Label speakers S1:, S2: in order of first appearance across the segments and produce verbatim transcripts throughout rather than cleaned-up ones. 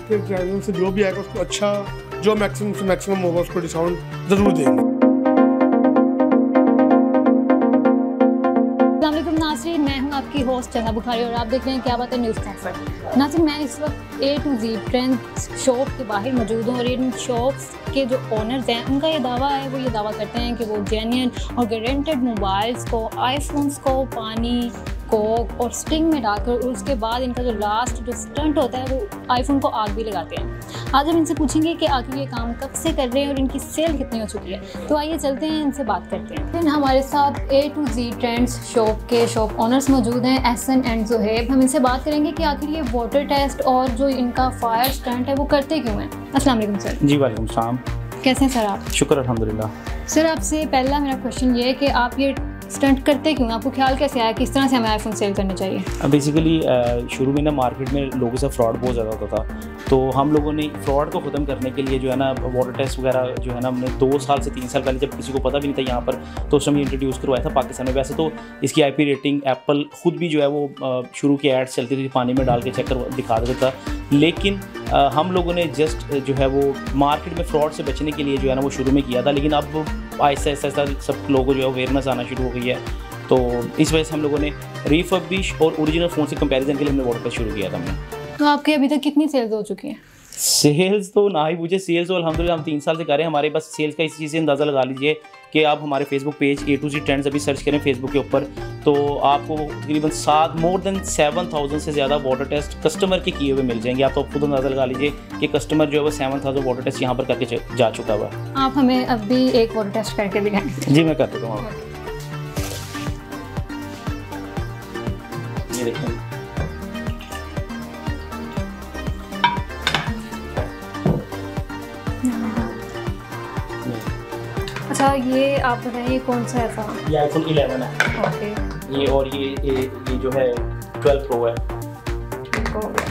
S1: आपके चैनल से जो भी आएगा उसको अच्छा, जो मैक्सिमम से मैक्सिमम होगा उसको डिस्काउंट ज़रूर देंगे।
S2: नाज़रीन, मैं हूं आपकी होस्ट चंदा बुखारी और आप देख रहे हैं क्या बात है न्यूज़ ट्रांसफर। नाज़रीन, मैं इस वक्त A two G trends shop के बाहर मौजूद हूँ और इन शॉप्स के जो ओनर्स हैं उनका ये दावा है, वो ये दावा करते हैं कि वो जेन्युइन और गारंटेड मोबाइल्स को, आईफोन्स को पानी कोक और स्टिंग में डालकर और उसके बाद इनका जो लास्ट जो स्टंट होता है वो आईफोन को आग भी लगाते हैं। आज हम इनसे पूछेंगे कि आखिर ये काम कब से कर रहे हैं और इनकी सेल कितनी हो चुकी है। तो आइए चलते हैं, इनसे बात करते हैं। फिर हमारे साथ A two G trends shop के शॉप ओनर्स मौजूद हैं, एहसन एंड ज़ुहैब। हम इनसे बात करेंगे कि आखिर ये वाटर टेस्ट और जो इनका फायर स्टंट है वो करते क्यों हैं। अस्सलाम वालेकुम सर।
S3: जी वालेकुम सलाम।
S2: कैसे हैं सर आप?
S3: शुक्र अल्हम्दुलिल्लाह।
S2: सर आपसे पहला मेरा क्वेश्चन ये है कि आप ये स्टंट करते क्यों? आपको ख्याल कैसे आया किस तरह से हमें आईफोन सेल करने चाहिए?
S3: अब बेसिकली शुरू में ना मार्केट में लोगों से फ्रॉड बहुत ज़्यादा होता था, तो हम लोगों ने फ्रॉड को ख़त्म करने के लिए जो है ना वाटर टेस्ट वगैरह जो है ना हमने दो साल से तीन साल पहले, जब किसी को पता भी नहीं था यहाँ पर, तो उस समय इंट्रोड्यूस करवाया था पाकिस्तान में। वैसे तो इसकी आईपी रेटिंग एप्पल खुद भी जो है वो शुरू की एड्स चलती थी, पानी में डाल के चेक कर दिखा देता था, लेकिन आ, हम लोगों ने जस्ट जो है वो मार्केट में फ्रॉड से बचने के लिए जो है ना वो शुरू में किया था, लेकिन अब आहिस्ता आहिस्ता सब लोगों को जो है अवेयरनेस आना शुरू हो गई है, तो इस वजह से हम लोगों ने रिफर्बिश और ओरिजिनल फ़ोन से कंपैरिजन के लिए हमने वाटर टेस्ट शुरू किया था हमने।
S2: तो आपके अभी तक कितनी सेल्स हो चुकी हैं?
S3: सेल्स तो ना ही पूछे, सेल्स तो अल्हम्दुलिल्लाह हम तीन साल से कर रहे हैं। हमारे पास सेल्स का इस चीज़ से अंदाज़ा लगा लीजिए कि आप हमारे Facebook page A two G trends अभी सर्च करें फेसबुक के ऊपर, तो आपको तकरीबन सात मोर देन सेवन थाउजेंड से ज़्यादा वाटर टेस्ट कस्टमर के किए हुए मिल जाएंगे। आप तो खुद अंदाज़ा लगा लीजिए कि कस्टमर जो है वो सेवन थाउजेंड वाटर टेस्ट यहाँ पर करके जा चुका हुआ है।
S2: आप हमें अभी एक वाटर टेस्ट करके दिखाएंगे?
S3: जी मैं कर देता हूँ। ये देखें,
S2: अच्छा ये आप बताइए कौन सा है फ़ोन?
S3: ये आईफोन इलेवन है।
S2: ओके।
S3: ये और ये ये, ये जो है ट्वेल्व प्रो है।
S2: हो गया।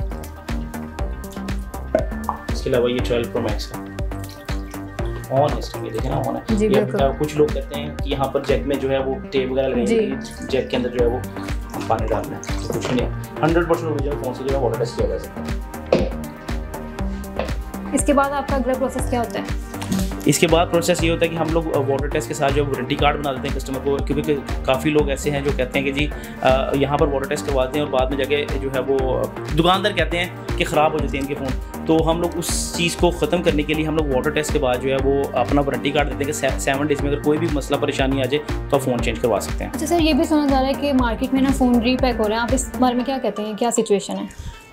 S3: इसके अलावा ये ट्वेल्व प्रो मैक्स है। ऑन है इसका, ये देखें ना ऑन है।
S2: जी
S3: ये
S2: बिल्कुल।
S3: कुछ लोग कहते हैं कि यहाँ पर जैक में जो है वो टेप वगैरह लगाएंगे, जैक के अंदर जो है वो हम पानी डालना है, तो कुछ नहीं है। हंड्रेड परसेंट ओरिजिनल फ़ोन से जो है वाटर टेस्ट किया जा सकता है।
S2: इसके बाद आपका अगला प्रोसेस क्या होता है?
S3: इसके बाद प्रोसेस ये होता है कि हम लोग वाटर टेस्ट के साथ जो वारंटी कार्ड बना देते हैं कस्टमर को, क्योंकि काफ़ी लोग ऐसे हैं जो कहते हैं कि जी यहाँ पर वाटर टेस्ट करवाते हैं और बाद में जाके जो है वो दुकानदार कहते हैं कि ख़राब हो जाते हैं इनके फ़ोन। तो हम लोग उस चीज़ को ख़त्म करने के लिए हम लोग वाटर टेस्ट के बाद जो है वो अपना वारंटी कार्ड देते हैं कि सेवन डेज़ में अगर कोई भी मसला परेशानी आ जाए तो आप फ़ोन चेंज करवा सकते हैं।
S2: अच्छा सर, ये भी सुना जा रहा है कि मार्केट में ना फ़ोन रीपैक हो रहे हैं, आप इस बारे में क्या कहते हैं, क्या सिचुएशन है?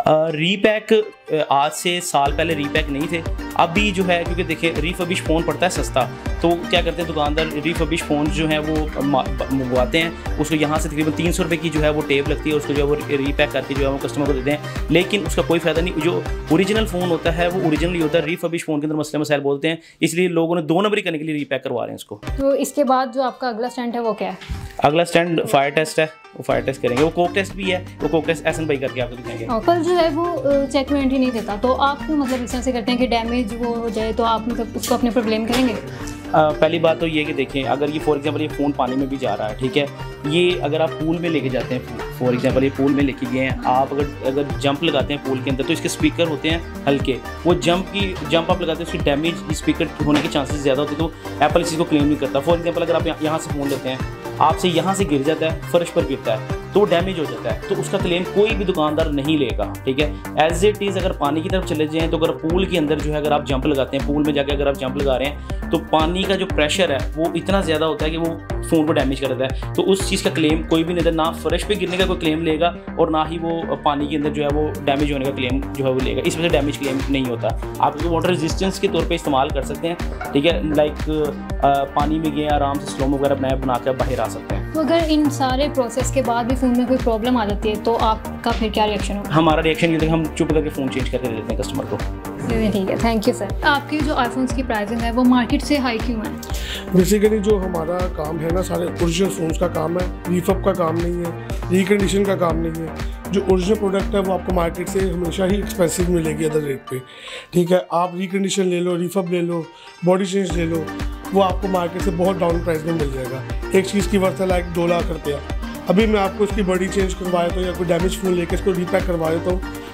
S3: रीपैक uh, आज से साल पहले रीपैक नहीं थे, अभी जो है क्योंकि देखिए रिफर्बिश फ़ोन पड़ता है सस्ता, तो क्या करते हैं दुकानदार रिफर्बिश फ़ोन जो है वो मंगवाते हैं, उसको यहाँ से तकरीबन तीन सौ रुपये की जो है वो टेप लगती है, उसको जो है वो रीपैक करके जो है वो कस्टमर को देते हैं, लेकिन उसका कोई फ़ायदा नहीं। जो ओरिजिनल फ़ोन होता है वो ओरिजिनल ही होता है, रिफर्बिश फ़ोन के अंदर मसले मसाइल बोलते हैं, इसलिए लोगों ने दो नंबरी करने के लिए रीपैक करवा रहे हैं इसको।
S2: तो इसके बाद जो आपका अगला स्टैंड है वो क्या है?
S3: अगला स्टैंड फायर टेस्ट है, वो फायर टेस्ट करेंगे, वो कोक टेस्ट भी है, वो कोक टेस्ट एहसन भाई करके आपको दिखाएंगे।
S2: एप्पल जो है वो चेक में एंट्री नहीं देता, तो आप क्यों मतलब इस तरह से करते हैं कि डैमेज वो हो जाए तो आप मतलब उसको अपने पर ब्लेम करेंगे?
S3: आ, पहली बात तो ये कि देखें, अगर ये फॉर एग्जांपल ये फ़ोन पानी में भी जा रहा है, ठीक है, ये अगर आप पूल में लेके जाते हैं, फॉर एग्जांपल ये पूल में लेके गए हैं आप, अगर अगर जंप लगाते हैं पूल के अंदर तो इसके स्पीकर होते हैं हल्के, वो जंप की जंप आप लगाते हैं उसकी डैमेज स्पीकर होने के चांसेस ज़्यादा होते हैं, तो एप्पल इसी को क्लेम नहीं करता। फॉर एग्जांपल अगर आप यहाँ से फ़ोन लेते हैं, आपसे यहाँ से गिर जाता है, फर्श पर गिरता है तो डैमेज हो जाता है, तो उसका क्लेम कोई भी दुकानदार नहीं लेगा, ठीक है। एज इट इज़ अगर पानी की तरफ चले जाएँ तो अगर पूल के अंदर जो है अगर आप जंप लगाते हैं, पूल में जाके अगर आप जंप लगा रहे हैं तो पानी का जो प्रेशर है वो इतना ज़्यादा होता है कि वो फ़ोन को डैमेज कर देता है, तो उस चीज़ का क्लेम कोई भी नहीं, ना फर्श पे गिरने का कोई क्लेम लेगा और ना ही वो पानी के अंदर जो है वो डैमेज होने का क्लेम जो है वो लेगा, इस वजह से डैमेज क्लेम नहीं होता। आप इसको वाटर रेजिस्टेंस के तौर पे इस्तेमाल कर सकते हैं, ठीक है, लाइक पानी में गए आराम से स्लोमो वगैरह बनाया बना कर बाहर आ सकते हैं।
S2: तो अगर इन सारे प्रोसेस के बाद भी फ़ोन में कोई प्रॉब्लम आ जाती है तो आपका फिर क्या रिएक्शन होगा?
S3: हमारा रिएक्शन ये था कि हम चुप करके फ़ोन चेंज करके दे देते हैं कस्टमर को।
S2: ठीक है, थैंक यू सर। आपकी जो आईफोन्स की प्राइसिंग है वो मार्केट से हाई क्यों है?
S1: बेसिकली जो हमारा काम है ना, सारे ओरिजिनल फ़ोन्स का काम है, रीफअप का काम नहीं है, रिकंडीशन का काम नहीं है। जो ओरिजिनल प्रोडक्ट है वो आपको मार्केट से हमेशा ही एक्सपेंसिव मिलेगी अदर रेट पे, ठीक है। आप रिकंडीशन ले लो, रीफअप ले लो, बॉडी चेंज ले लो, वो आपको मार्केट से बहुत डाउन प्राइस में मिल जाएगा। एक चीज़ की वर्थ है लाइक दो लाख रुपया, अभी मैं आपको इसकी बॉडी चेंज करवाया तो या कोई डैमेज फ़ोन लेके इसको रीपैक करवा देता हूँ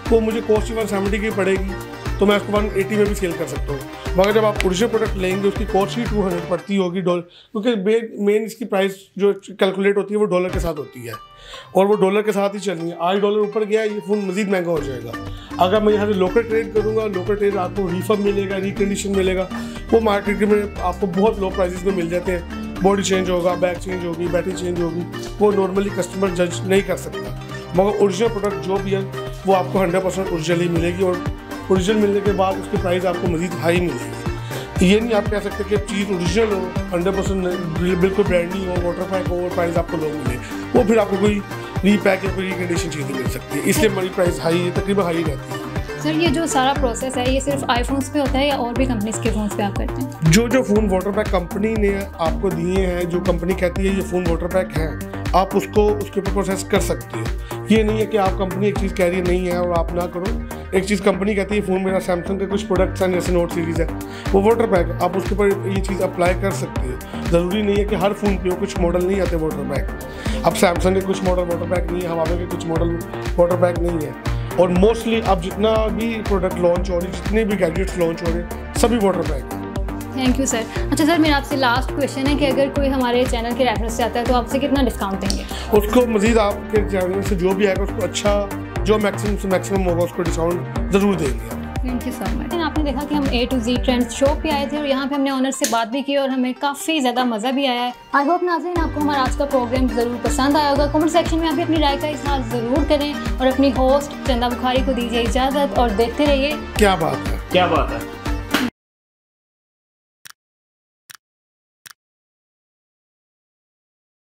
S1: वो मुझे कॉस्ट वन सेवेंटी की पड़ेगी तो मैं उसको वन एटी में भी सेल कर सकता हूँ। मगर जब आप ओरिजिनल प्रोडक्ट लेंगे उसकी कॉस्ट ही टू हंड्रेड पड़ती होगी डॉलर, क्योंकि मेन इसकी प्राइस जो कैलकुलेट होती है वो डॉलर के साथ होती है और वो डॉलर के साथ ही चलनी है। आज डॉलर ऊपर गया ये फ़ोन मज़ीद महंगा हो जाएगा। अगर मैं यहाँ से लोकल ट्रेड करूँगा, लोकल ट्रेड आपको रिफर्ब मिलेगा, रिकंडीशन मिलेगा, वो मार्केट में आपको बहुत लो प्राइसेस में मिल जाते हैं। बॉडी चेंज होगा, बैक चेंज होगी, बैटरी चेंज होगी, वो नॉर्मली कस्टमर जज नहीं कर सकता। मगर ओरिजिनल प्रोडक्ट जो भी है वो आपको हंड्रेड परसेंट ओरिजिनल ही मिलेगी और ओरिजिनल मिलने के बाद उसकी प्राइस आपको मज़ीद हाई मिलेगी। ये नहीं आप कह सकते कि चीज़ ओरिजिनल हो, हंड्रेड परसेंट बिल्कुल ब्रांड नहीं हो, वाटर पैक हो और प्राइस आपको लो मिले, वो फिर आपको कोई रीपैक या कोई रिकंडीशन चीज़ें मिल सकती है। इसलिए हमारी प्राइस हाई है, तकरीबन हाई रहती है।
S2: सर ये जो सारा प्रोसेस है ये सिर्फ आईफोन्स पे होता है या और भी कंपनीज के फ़ोन्स पे आप करते हैं?
S1: जो जो फ़ोन वाटर पैक कंपनी ने आपको दिए हैं, जो कंपनी कहती है ये फ़ोन वाटर पैक है, आप उसको उसके ऊपर प्रोसेस कर सकते हैं। ये नहीं है कि आप कंपनी एक चीज़ कह रही है नहीं है और आप ना करो। एक चीज़ कंपनी कहती है फ़ोन मेरा सैमसंग के कुछ प्रोडक्ट्स हैं जैसे नोट सीरीज़ है वो वाटर पैक, आप उसके ऊपर ये चीज़ अप्लाई कर सकते हैं। ज़रूरी नहीं है कि हर फ़ोन पे हो, कुछ मॉडल नहीं आते वाटर पैक। अब सैमसंग के कुछ मॉडल वाटर पैक नहीं है, हवावे के कुछ मॉडल वाटर पैक नहीं है और मोस्टली अब जितना भी प्रोडक्ट लॉन्च हो रहे, जितने भी गैजेट्स लॉन्च हो रहे, सभी वाटर पैक है।
S2: Thank you sir. अच्छा सर मेरा आपसे लास्ट क्वेश्चन है कि अगर कोई हमारे चैनल के रेफरेंस से आता है तो आपसे कितना डिस्काउंट देंगे?
S1: उसको मज़ीद आपके चैनल से जो भी आएगा उसको अच्छा जो मैक्सिमम से मैक्सिमम होगा उसको डिस्काउंट ज़रूर देंगे।
S2: Thank you so much. आपने देखा कि हम A two G trends shop पे आए थे और यहाँ पे हमने ऑनर से बात भी की और हमें काफ़ी ज़्यादा मज़ा भी आया है। आई होप नाज़रीन आपको हमारा आज का प्रोग्राम ज़रूर पसंद आया होगा। कमेंट सेक्शन में आप भी अपनी राय का इजहार ज़रूर करें और अपनी होस्ट चंदा बुखारी को दीजिए इजाज़त और देखते रहिए
S1: क्या बात है,
S3: क्या बात है।